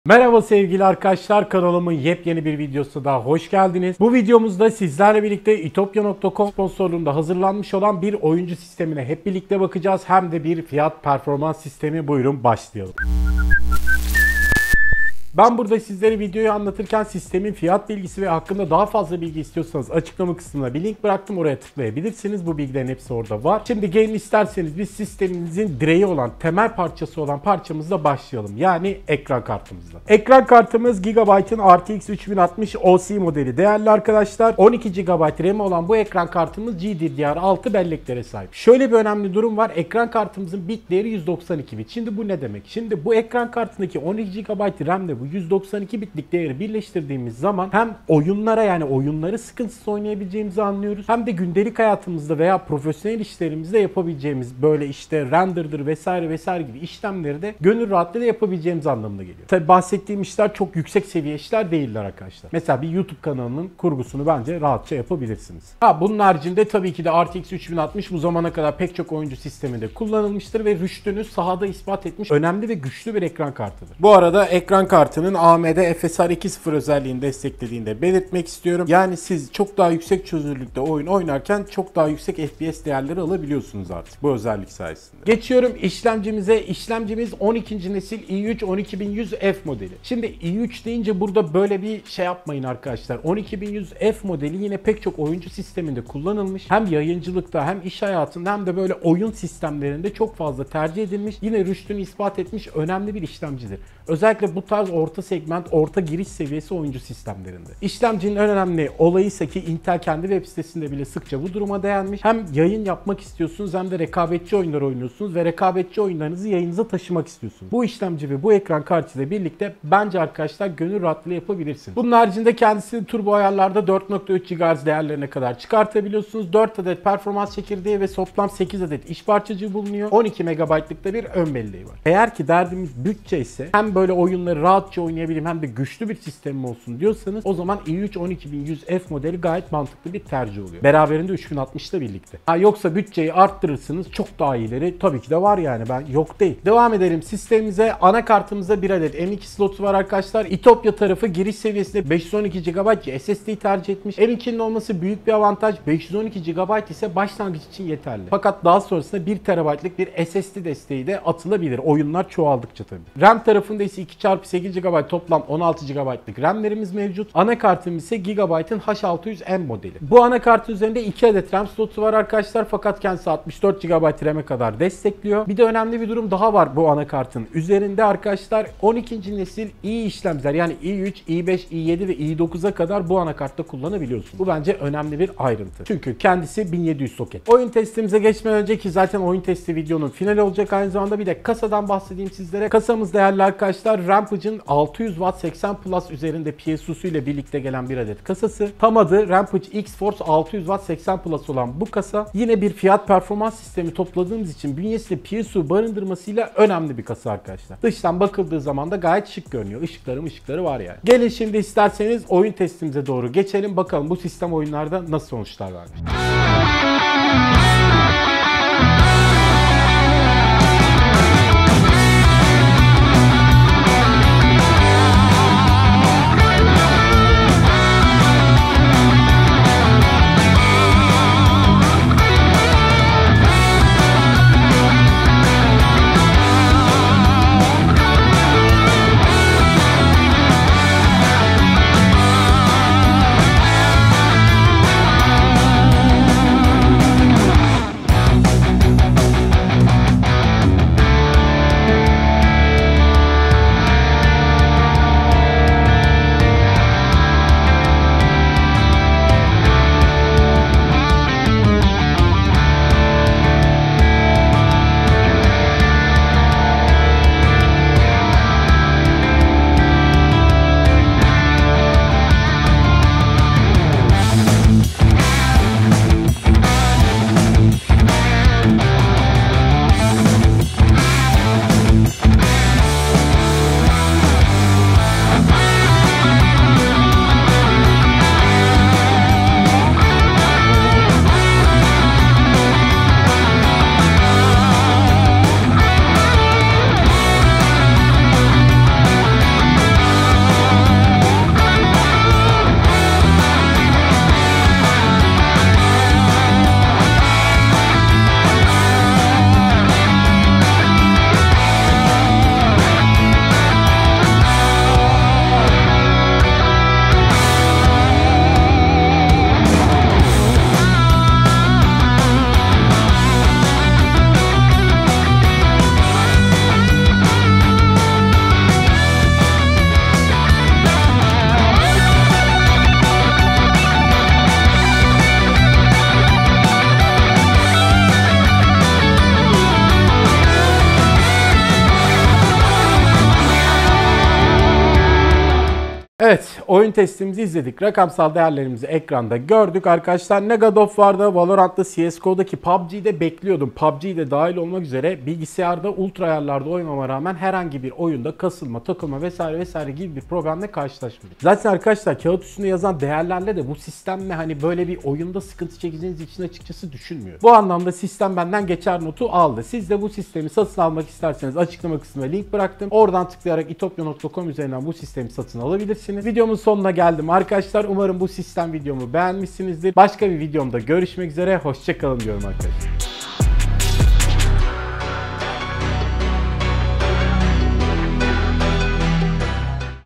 Merhaba sevgili arkadaşlar, kanalımın yepyeni bir videosuna daha hoş geldiniz. Bu videomuzda sizlerle birlikte itopya.com sponsorluğunda hazırlanmış olan bir oyuncu sistemine hep birlikte bakacağız. Hem de bir fiyat performans sistemi. Buyurun başlayalım. Ben burada sizlere videoyu anlatırken sistemin fiyat bilgisi ve hakkında daha fazla bilgi istiyorsanız açıklama kısmına bir link bıraktım. Oraya tıklayabilirsiniz. Bu bilgilerin hepsi orada var. Şimdi gelin isterseniz biz sisteminizin direği olan, temel parçası olan parçamızla başlayalım. Yani ekran kartımızla. Ekran kartımız Gigabyte'ın RTX 3060 OC modeli değerli arkadaşlar. 12 GB RAM olan bu ekran kartımız GDDR6 belleklere sahip. Şöyle bir önemli durum var. Ekran kartımızın bit değeri 192 bit. Şimdi bu ne demek? Şimdi bu ekran kartındaki 12 GB RAM'le bu 192 bitlik değeri birleştirdiğimiz zaman hem oyunları sıkıntısız oynayabileceğimizi anlıyoruz. Hem de gündelik hayatımızda veya profesyonel işlerimizde yapabileceğimiz böyle işte render'dır vesaire gibi işlemleri de gönül rahatlığıyla yapabileceğimiz anlamına geliyor. Tabi bahsettiğim işler çok yüksek seviye işler değiller arkadaşlar. Mesela bir YouTube kanalının kurgusunu bence rahatça yapabilirsiniz. Bunun haricinde tabii ki de RTX 3060 bu zamana kadar pek çok oyuncu sisteminde kullanılmıştır ve rüştünü sahada ispat etmiş önemli ve güçlü bir ekran kartıdır. Bu arada ekran kartının AMD FSR 2.0 özelliğini desteklediğini de belirtmek istiyorum. Yani siz çok daha yüksek çözünürlükte oyun oynarken çok daha yüksek FPS değerleri alabiliyorsunuz artık bu özellik sayesinde. Geçiyorum işlemcimize. İşlemcimiz 12. nesil i3 12100F modeli. Şimdi i3 deyince burada böyle bir şey yapmayın arkadaşlar. 12100F modeli yine pek çok oyuncu sisteminde kullanılmış. Hem yayıncılıkta hem iş hayatında hem de böyle oyun sistemlerinde çok fazla tercih edilmiş. Yine rüştünü ispat etmiş önemli bir işlemcidir. Özellikle bu tarz orta segment, orta giriş seviyesi oyuncu sistemlerinde. İşlemcinin en önemli olayı ise ki Intel kendi web sitesinde bile sıkça bu duruma dayanmış. Hem yayın yapmak istiyorsunuz hem de rekabetçi oyunlar oynuyorsunuz ve rekabetçi oyunlarınızı yayınınıza taşımak istiyorsunuz. Bu işlemci ve bu ekran kartıyla birlikte bence arkadaşlar gönül rahatlığıyla yapabilirsiniz. Bunun haricinde kendisini turbo ayarlarda 4.3 GHz değerlerine kadar çıkartabiliyorsunuz. 4 adet performans çekirdeği ve toplam 8 adet iş parçacığı bulunuyor. 12 MB'lık da bir ön belleği var. Eğer ki derdimiz bütçe ise hem böyle oyunları rahatça oynayabileyim hem de güçlü bir sistemim olsun diyorsanız o zaman i3 12100F modeli gayet mantıklı bir tercih oluyor. Beraberinde 3060'la birlikte. Yoksa bütçeyi arttırırsınız çok daha iyileri tabii ki de var yani ben yok değil. Devam edelim sistemimize. Anakartımızda bir adet M2 slotu var arkadaşlar. İtopya tarafı giriş seviyesinde 512 GB SSD tercih etmiş. M2'nin olması büyük bir avantaj. 512 GB ise başlangıç için yeterli. Fakat daha sonrasında 1 TB'lık bir SSD desteği de atılabilir. Oyunlar çoğaldıkça tabii. RAM tarafında ise 2x8 GB toplam 16 GB'lık RAM'lerimiz mevcut. Anakartımız ise Gigabyte'ın H600M modeli. Bu anakartın üzerinde 2 adet RAM slotu var arkadaşlar fakat kendisi 64 GB RAM'e kadar destekliyor. Bir de önemli bir durum daha var bu anakartın. Üzerinde arkadaşlar 12. nesil i işlemciler yani i3, i5, i7 ve i9'a kadar bu anakartta kullanabiliyorsunuz. Bu bence önemli bir ayrıntı. Çünkü kendisi 1700 soket. Oyun testimize geçmeden önce ki zaten oyun testi videonun finali olacak aynı zamanda bir de kasadan bahsedeyim sizlere. Kasamız değerli arkadaşlar Rampage'ın 600 Watt 80 Plus üzerinde PSU'su ile birlikte gelen bir adet kasası. Tam adı Rampage X-Force 600 Watt 80 Plus olan bu kasa yine bir fiyat performans sistemi topladığımız için bünyesinde PSU barındırmasıyla önemli bir kasa arkadaşlar. Dıştan bakıldığı zaman da gayet şık görünüyor. Işıkları var yani. Gelin şimdi isterseniz oyun testimize doğru geçelim. Bakalım bu sistem oyunlarda nasıl sonuçlar vermiş. Evet, oyun testimizi izledik. Rakamsal değerlerimizi ekranda gördük arkadaşlar. Ne God of War'da, Valorant'ta, CSGO'daki, PUBG'de bekliyordum. PUBG'de dahil olmak üzere bilgisayarda ultra ayarlarda oynamama rağmen herhangi bir oyunda kasılma, takılma vesaire gibi bir problemle karşılaşmadım. Zaten arkadaşlar kağıt üstünde yazan değerlerle de bu sistemle hani böyle bir oyunda sıkıntı çekeceğiniz için açıkçası düşünmüyor. Bu anlamda sistem benden geçer notu aldı. Siz de bu sistemi satın almak isterseniz açıklama kısmına link bıraktım. Oradan tıklayarak itopya.com üzerinden bu sistemi satın alabilirsiniz. Videomun sonuna geldim arkadaşlar. Umarım bu sistem videomu beğenmişsinizdir. Başka bir videomda görüşmek üzere. Hoşça kalın diyorum arkadaşlar.